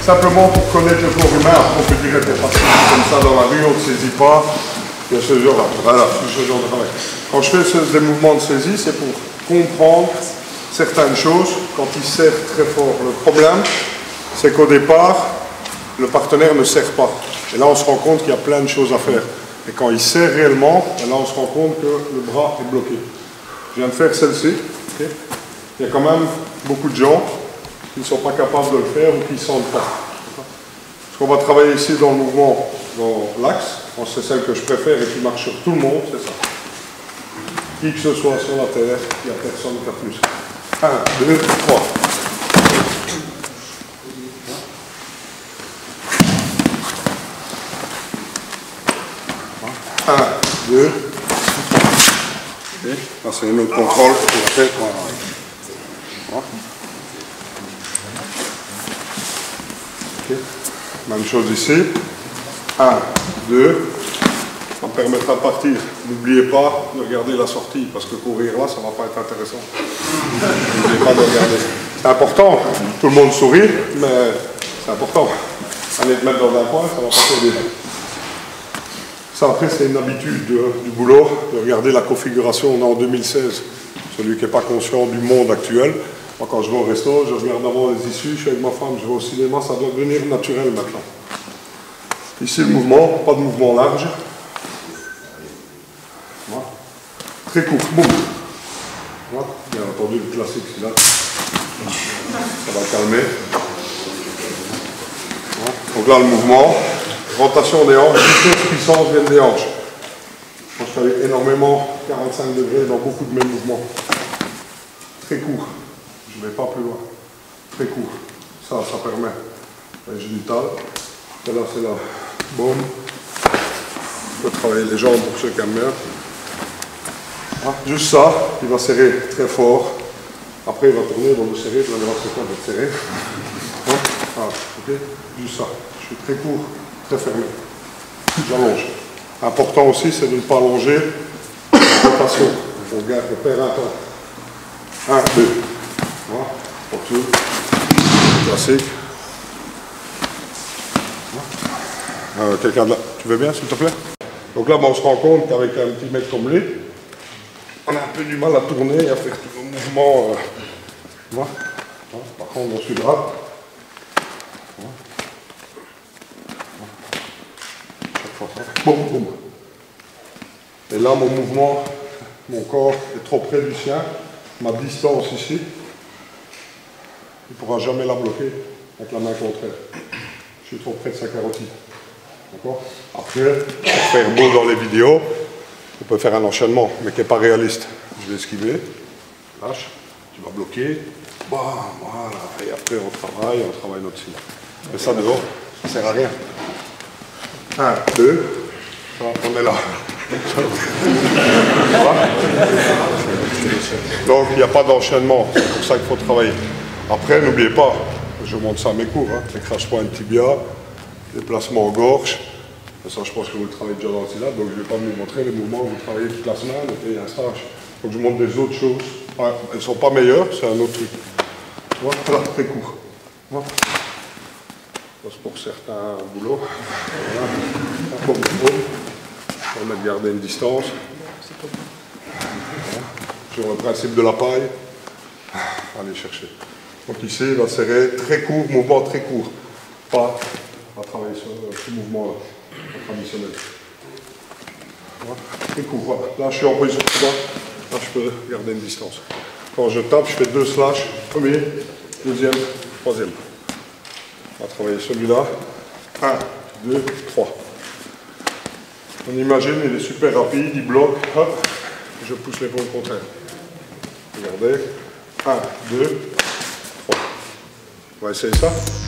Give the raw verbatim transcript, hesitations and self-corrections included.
simplement pour connaître le corps humain. On peut dire que c'est facile comme ça dans la rue, on ne saisit pas. Il y a ce genre-là. Voilà, ce genre de travail. Quand je fais ce, des mouvements de saisie, c'est pour comprendre certaines choses quand il serre très fort. Le problème, c'est qu'au départ, le partenaire ne serre pas. Et là, on se rend compte qu'il y a plein de choses à faire. Et quand il serre réellement, là, on se rend compte que le bras est bloqué. Je viens de faire celle-ci. Okay. Il y a quand même beaucoup de gens qui ne sont pas capables de le faire ou qui ne sentent pas. Ce qu'on va travailler ici dans le mouvement, dans l'axe, c'est celle que je préfère et qui marche sur tout le monde, c'est ça. Qui que ce soit sur la terre, il n'y a personne qui a plus. un, deux, trois. un, deux. Okay. Là, c'est une autre contrôle. Voilà. Okay. Même chose ici. un, deux. Ça me permettra de partir. N'oubliez pas de regarder la sortie, parce que courir là, ça ne va pas être intéressant. N'oubliez pas de regarder. C'est important. Tout le monde sourit, mais c'est important. Aller te mettre dans un coin, ça ne va pas t'aider. Ça, après, c'est une habitude de, du boulot, de regarder la configuration. On est en deux mille seize. Celui qui n'est pas conscient du monde actuel. Moi, quand je vais au resto, je regarde avant les issues, je suis avec ma femme, je vais au cinéma, ça doit devenir naturel maintenant. Ici, le mouvement, pas de mouvement large. Voilà. Très court, boum. Voilà. Bien entendu, le classique, celui-là. Ça va calmer. Voilà. Donc là, le mouvement, rotation des hanches, vitesse, puissance viennent des hanches. Moi, je travaille énormément, quarante-cinq degrés dans beaucoup de mes mouvements. Très court. Je ne vais pas plus loin. Très court. Ça, ça permet. Les génitales. Et là, c'est là. Boum. On peut travailler les jambes pour ceux qui aiment bien. Ah, juste ça, il va serrer très fort. Après, il va tourner, il va vous serrer, vous allez voir ce qu'on va être serré. Ah, ok. Juste ça. Je suis très court, très fermé. J'allonge. Important aussi, c'est de ne pas allonger la rotation. On garde, on perd un temps. un, deux. Voilà. Retour. Classique. Euh, Quelqu'un de là, tu veux bien s'il te plaît? Donc là, ben, on se rend compte qu'avec un petit mec comme lui, on a un peu du mal à tourner, à faire tout le mouvement. Euh, voilà. Voilà. Par contre, on suivra. Voilà. Chaque fois ça. Boum, boum. Et là, mon mouvement, mon corps est trop près du sien. Ma distance ici, il ne pourra jamais la bloquer avec la main contraire. Je suis trop près de sa carotide. D'accord? Après, pour faire beau dans les vidéos, on peut faire un enchaînement, mais qui n'est pas réaliste. Je vais esquiver, lâche, tu vas bloquer, bah, voilà, et après on travaille, on travaille notre cible. Mais ça dehors, ça ne sert à rien. un, deux, on est là. Donc il n'y a pas d'enchaînement, c'est pour ça qu'il faut travailler. Après, n'oubliez pas, je montre ça à mes cours, hein, les crash-points tibia, déplacement en gorge. Et ça, je pense que vous le travaillez déjà dans le syllabe, donc je ne vais pas vous montrer les mouvements que vous travaillez toute la semaine et un stage. Donc je vous montre des autres choses. Ouais, elles ne sont pas meilleures, c'est un autre truc. Voilà, très court. Voilà. C'est pour certains boulots. Voilà. Bon, bon. On va garder une distance. Voilà. Sur le principe de la paille. Allez chercher. Donc ici, il va serrer très court, mouvement très court. Pas, on va travailler sur ce mouvement-là, traditionnel. Voilà. Très court, voilà. Là, je suis en position de combat. Là, je peux garder une distance. Quand je tape, je fais deux slash. Premier, deuxième, troisième. On va travailler celui-là. un, deux, trois. On imagine, il est super rapide, il bloque. Hop, je pousse l'épaule contraire. Regardez. un, deux, trois. On va essayer ça.